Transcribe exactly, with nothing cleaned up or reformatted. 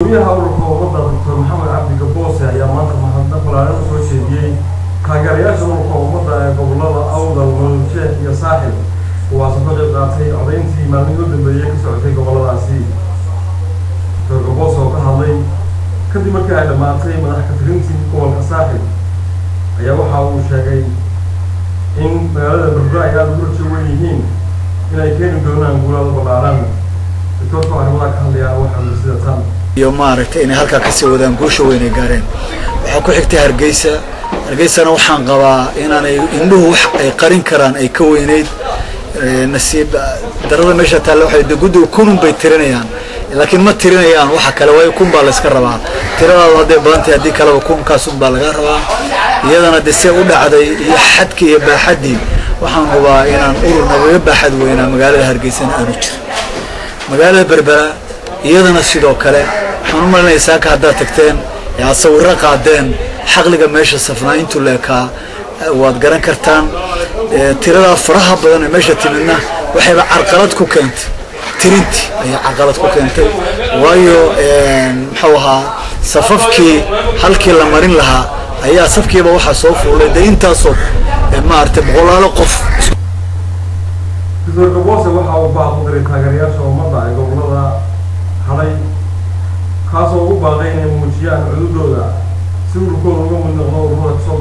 gudoomiyaha ururka ummadda Doctor Maxamed Cabdi Gaboose ayaa maanta mahadnaq balaaran soo jeediyay taageerayaasha ururka ummadda ee gobolada Awdal, Maroodijeex iyo Saaxil kuwaas oo ka qayb qaatay codayntii maalmihii u dambeeyay ka socotay goboladaasi. Doctor Gaboose oo ka hadlay kadib markii ay dhamaatay madax ka tirintii gobolka Saaxil ayaa waxa uu sheegay in magaalada Berbera ay aad ugu rajo weyn yihiin inay keeni doonaan guulada ballaaran. Doctor Maxamed ka hadlaya waxa uu sida tan iyo maaragtay inay halka ka sii wadaan guusha weyn ay gaareen. Waxa ku xigtay Hargeysa Hargeysana waxaan qabaa inaanay indhuhu wax ay qarin karaan ay ka weyneyd nasiib darada meesha taalo waxay gudu kunun bay tirinayaan laakiin ma tirinayaan waxa kale way kun baa la iska rabaa tirada hadday badantay hadii kale kun kaas un baa laga rabaa iyadana dise u dhacday iyo xadkii iyo baaxadii waxaan qabaa inaan urur nabaga baaxad weyn magaalada Hargeysa aanu jiro. magaalada Berbera iyadana sidoo kale waxaan u maleynayaa ka hadda tagteen yaa sawirro qaadeen xaqliga meesha safnayntu leeka waad garan kartaan tirada faraha badan ee meesha timidna waxay carqalad ku keentay tirinti ay carqalad ku keentay waayo muxuu ahaa safafkii halkii la marin lahaa ayaa safkiiba waxa soo fuulay intaasoo maartay boqolaalo qof. Doctor Gaboose waxa uu baaqay taageerayaasha ummadda ee gobolada halay kaasoo ugu baaqay inay muujiyaan cududooda si ururkooda uga mid noqdo ururada soo